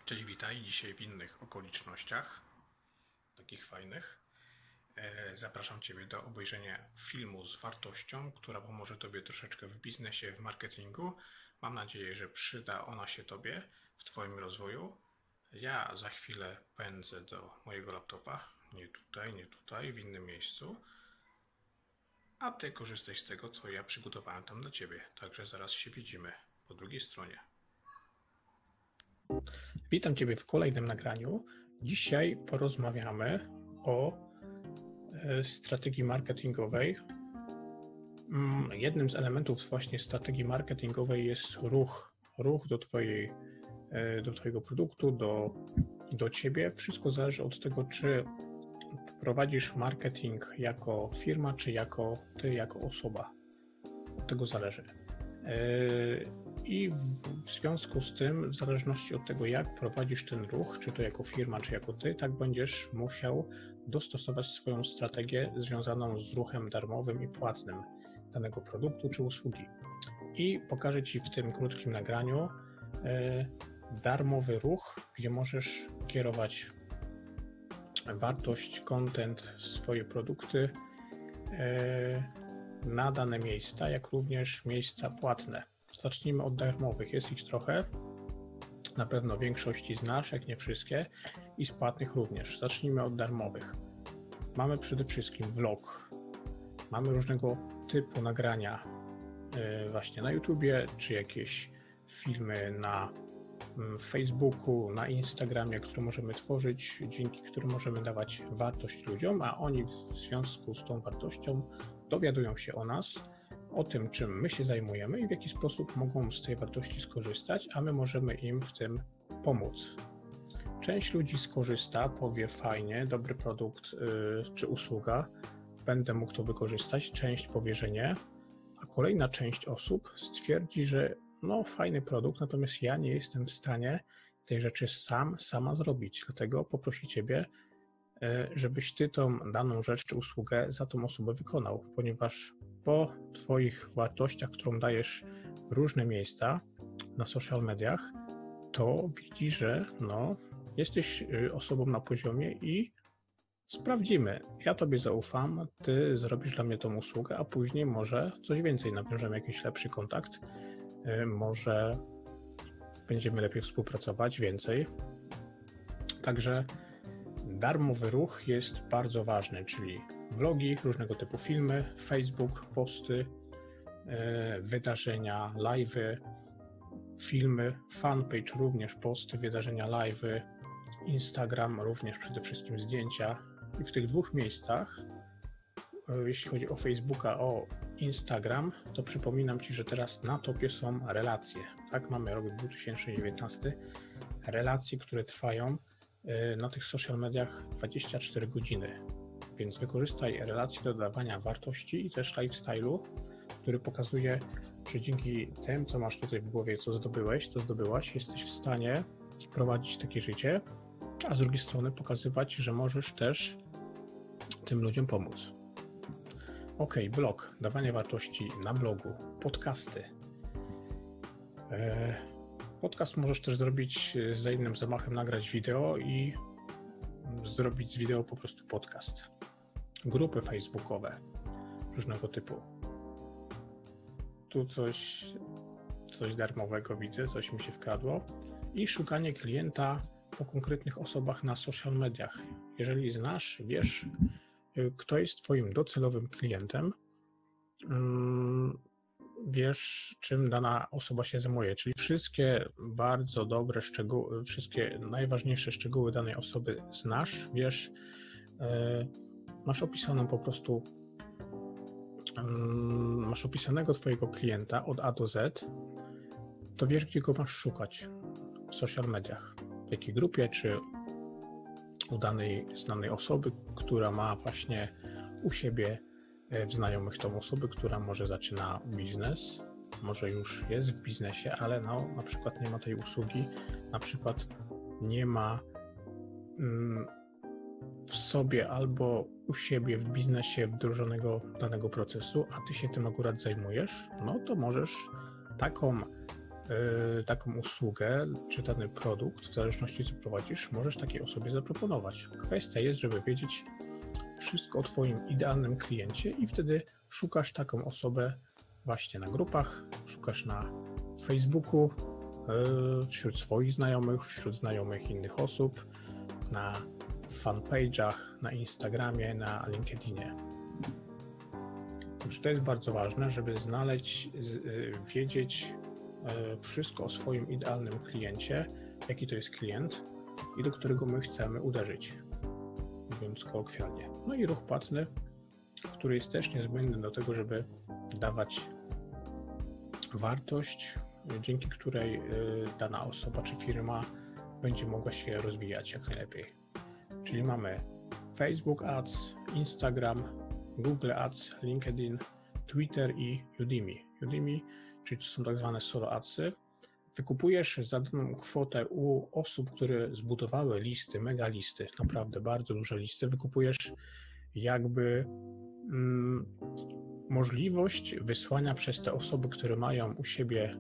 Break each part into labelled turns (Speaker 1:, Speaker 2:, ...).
Speaker 1: Cześć, witaj. Dzisiaj w innych okolicznościach, takich fajnych. Zapraszam Ciebie do obejrzenia filmu z wartością, która pomoże Tobie troszeczkę w biznesie, w marketingu. Mam nadzieję, że przyda ona się Tobie w Twoim rozwoju. Ja za chwilę pędzę do mojego laptopa, nie tutaj, w innym miejscu. A Ty korzystaj z tego, co ja przygotowałem tam dla Ciebie. Także zaraz się widzimy po drugiej stronie. Witam Ciebie w kolejnym nagraniu. Dzisiaj porozmawiamy o strategii marketingowej. Jednym z elementów właśnie strategii marketingowej jest ruch. Ruch do Twojego produktu, do Ciebie. Wszystko zależy od tego, czy prowadzisz marketing jako firma, czy Ty jako osoba. Od tego zależy. I w związku z tym, w zależności od tego, jak prowadzisz ten ruch, czy to jako firma, czy jako Ty, tak będziesz musiał dostosować swoją strategię związaną z ruchem darmowym i płatnym danego produktu czy usługi. I pokażę Ci w tym krótkim nagraniu darmowy ruch, gdzie możesz kierować wartość, content, swoje produkty na dane miejsca, jak również miejsca płatne. Zacznijmy od darmowych. Jest ich trochę. Na pewno większości znasz, jak nie wszystkie, i z płatnych również. Zacznijmy od darmowych. Mamy przede wszystkim vlog. Mamy różnego typu nagrania właśnie na YouTubie, czy jakieś filmy na Facebooku, na Instagramie, które możemy tworzyć, dzięki którym możemy dawać wartość ludziom, a oni w związku z tą wartością dowiadują się o nas, o tym, czym my się zajmujemy i w jaki sposób mogą z tej wartości skorzystać, a my możemy im w tym pomóc. Część ludzi skorzysta, powie fajnie, dobry produkt czy usługa, będę mógł to wykorzystać, część powie, że nie, a kolejna część osób stwierdzi, że no fajny produkt, natomiast ja nie jestem w stanie tej rzeczy sama zrobić, dlatego poprosi Ciebie, żebyś Ty tą daną rzecz czy usługę za tą osobę wykonał, ponieważ po Twoich wartościach, którą dajesz w różne miejsca na social mediach, to widzi, że no, jesteś osobą na poziomie i sprawdzimy. Ja Tobie zaufam, Ty zrobisz dla mnie tą usługę, a później może coś więcej, nawiążemy jakiś lepszy kontakt, może będziemy lepiej współpracować, więcej. Także darmowy ruch jest bardzo ważny, czyli vlogi, różnego typu filmy, Facebook, posty, wydarzenia, live'y, filmy, fanpage również, posty, wydarzenia, live'y, Instagram również przede wszystkim zdjęcia. I w tych dwóch miejscach, jeśli chodzi o Facebooka, o Instagram, to przypominam Ci, że teraz na topie są relacje. Tak, mamy rok 2019, relacje, które trwają na tych social mediach 24 godziny, więc wykorzystaj relacje do dawania wartości i też lifestyle'u, który pokazuje, że dzięki tym, co masz tutaj w głowie, co zdobyłaś, jesteś w stanie prowadzić takie życie, a z drugiej strony pokazywać, że możesz też tym ludziom pomóc. Ok, blog, dawanie wartości na blogu, podcasty. Podcast możesz też zrobić za innym zamachem, nagrać wideo i zrobić z wideo po prostu podcast. Grupy facebookowe różnego typu. Tu coś darmowego widzę, coś mi się wkradło. I szukanie klienta po konkretnych osobach na social mediach. Jeżeli znasz, wiesz, kto jest Twoim docelowym klientem, wiesz, czym dana osoba się zajmuje, czyli wszystkie bardzo dobre szczegóły, wszystkie najważniejsze szczegóły danej osoby znasz, wiesz, masz opisaną po prostu, masz opisanego Twojego klienta od A do Z, to wiesz, gdzie go masz szukać w social mediach, w jakiej grupie, czy u danej znanej osoby, która ma właśnie u siebie w znajomych tą osobę, która może zaczyna biznes, może już jest w biznesie, ale no, na przykład nie ma tej usługi, na przykład nie ma w sobie albo u siebie w biznesie wdrożonego danego procesu, a Ty się tym akurat zajmujesz, no to możesz taką taką usługę czy dany produkt, w zależności co prowadzisz, możesz takiej osobie zaproponować. Kwestia jest, żeby wiedzieć wszystko o Twoim idealnym kliencie i wtedy szukasz taką osobę właśnie na grupach, szukasz na Facebooku, wśród swoich znajomych, wśród znajomych innych osób, na fanpage'ach, na Instagramie, na LinkedInie. To jest bardzo ważne, żeby wiedzieć wszystko o swoim idealnym kliencie, jaki to jest klient i do którego my chcemy uderzyć, mówiąc kolokwialnie. No i ruch płatny, który jest też niezbędny do tego, żeby dawać wartość, dzięki której dana osoba czy firma będzie mogła się rozwijać jak najlepiej. Czyli mamy Facebook Ads, Instagram, Google Ads, LinkedIn, Twitter i Udemy. Udemy, czyli to są tak zwane solo adsy. Wykupujesz za daną kwotę u osób, które zbudowały listy, mega listy, naprawdę bardzo duże listy, wykupujesz jakby możliwość wysłania przez te osoby, które mają u siebie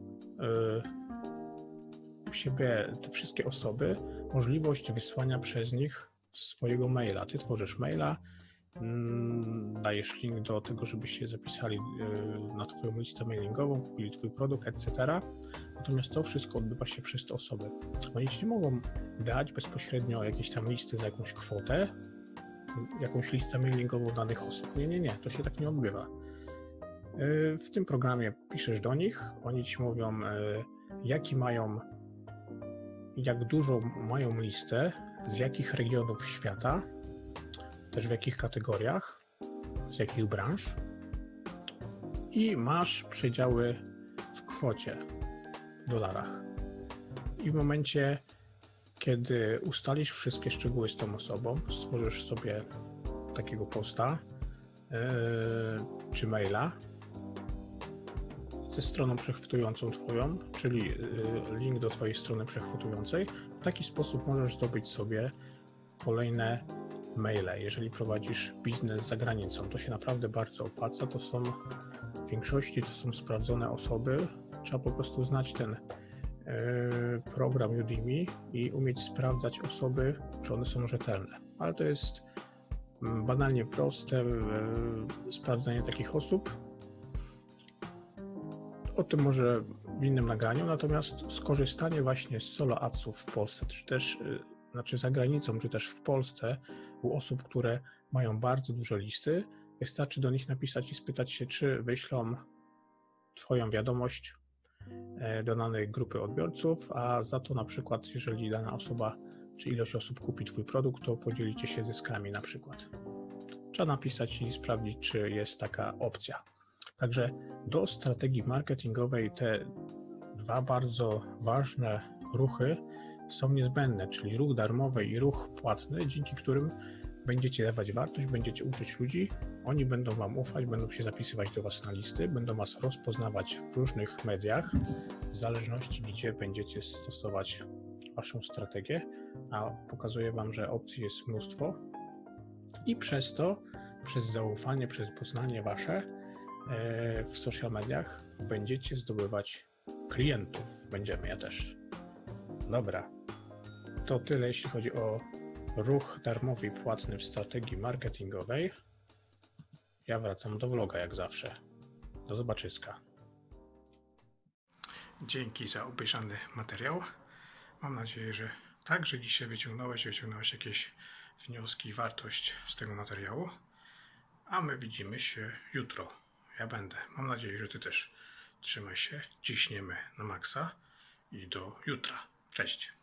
Speaker 1: te wszystkie osoby, możliwość wysłania przez nich swojego maila. Ty tworzysz maila, dajesz link do tego, żeby się zapisali na Twoją listę mailingową, kupili Twój produkt, etc. Natomiast to wszystko odbywa się przez te osoby. Oni Ci nie mogą dać bezpośrednio jakieś tam listy za jakąś kwotę, jakąś listę mailingową danych osób. Nie, to się tak nie odbywa. W tym programie piszesz do nich, oni Ci mówią, jak dużą mają listę, z jakich regionów świata, też w jakich kategoriach, z jakich branż i masz przedziały w kwocie, w dolarach. I w momencie, kiedy ustalisz wszystkie szczegóły z tą osobą, stworzysz sobie takiego posta czy maila ze stroną przechwytującą Twoją, czyli link do Twojej strony przechwytującej. W taki sposób możesz zdobyć sobie kolejne maile. Jeżeli prowadzisz biznes za granicą, to się naprawdę bardzo opłaca. W większości to są sprawdzone osoby. Trzeba po prostu znać ten program Udemy i umieć sprawdzać osoby, czy one są rzetelne. Ale to jest banalnie proste sprawdzanie takich osób. O tym może w innym nagraniu, natomiast skorzystanie właśnie z solo adsów w Polsce, czy też za granicą, czy też w Polsce u osób, które mają bardzo duże listy, wystarczy do nich napisać i spytać się, czy wyślą Twoją wiadomość do danej grupy odbiorców, a za to na przykład, jeżeli dana osoba, czy ilość osób kupi Twój produkt, to podzielicie się zyskami na przykład. Trzeba napisać i sprawdzić, czy jest taka opcja. Także do strategii marketingowej te dwa bardzo ważne ruchy są niezbędne, czyli ruch darmowy i ruch płatny, dzięki którym będziecie dawać wartość, będziecie uczyć ludzi, oni będą Wam ufać, będą się zapisywać do Was na listy, będą Was rozpoznawać w różnych mediach, w zależności gdzie będziecie stosować Waszą strategię, a pokazuję Wam, że opcji jest mnóstwo i przez to, przez zaufanie, przez poznanie Wasze w social mediach będziecie zdobywać klientów. Ja też. Dobra, to tyle jeśli chodzi o ruch darmowy i płatny w strategii marketingowej. Ja wracam do vloga jak zawsze. Do zobaczyska. Dzięki za obejrzany materiał. Mam nadzieję, że także dzisiaj wyciągnąłeś jakieś wnioski i wartość z tego materiału. A my widzimy się jutro. Ja będę. Mam nadzieję, że Ty też. Trzymaj się, ciśniemy na maksa i do jutra. Cześć.